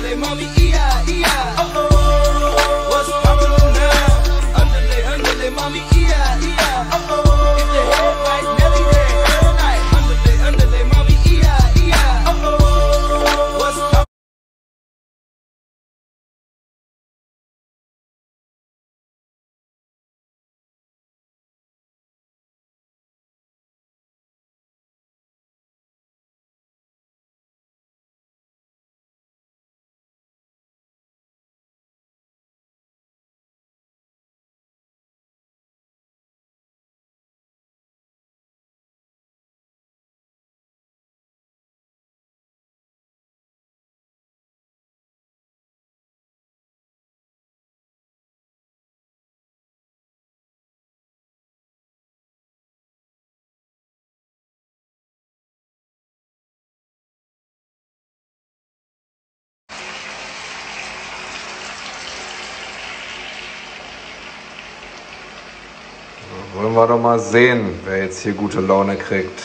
underlay, mommy, yeah. What's poppin' now? Underlay, mommy, yeah. If the head right, Nelly there, all night. Underlay, mommy, yeah. What's poppin'? Wollen wir doch mal sehen, wer jetzt hier gute Laune kriegt.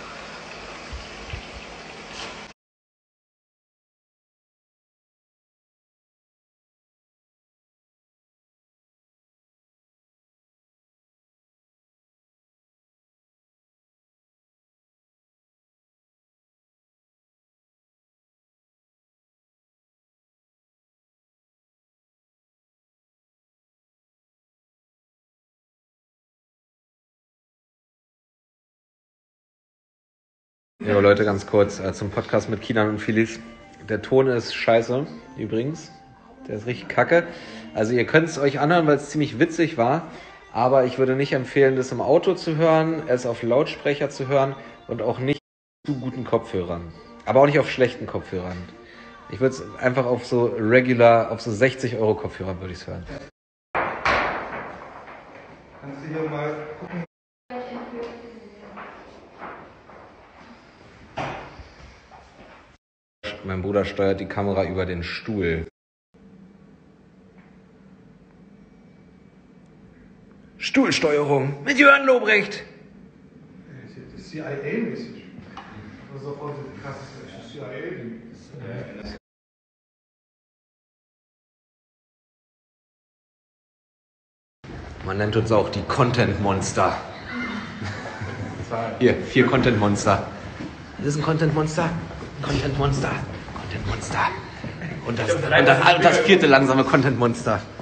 Jo Leute, ganz kurz zum Podcast mit Kinan und Felix. Der Ton ist scheiße, übrigens. Der ist richtig kacke. Also ihr könnt es euch anhören, weil es ziemlich witzig war. Aber ich würde nicht empfehlen, das im Auto zu hören, es auf Lautsprecher zu hören und auch nicht zu guten Kopfhörern. Aber auch nicht auf schlechten Kopfhörern. Ich würde es einfach auf so regular, auf so 60 € Kopfhörer würde ich es hören. Kannst du hier mal gucken? Mein Bruder steuert die Kamera über den Stuhl. Stuhlsteuerung mit Jörn Lobrecht. Das ist CIA-mäßig. Das ist sofort krass, das ist CIA-Ding. Man nennt uns auch die Content Monster. Hier, 4 Content Monster. Das ist ein Content Monster. Content Monster. Content Monster. Und das 4. langsame Content Monster.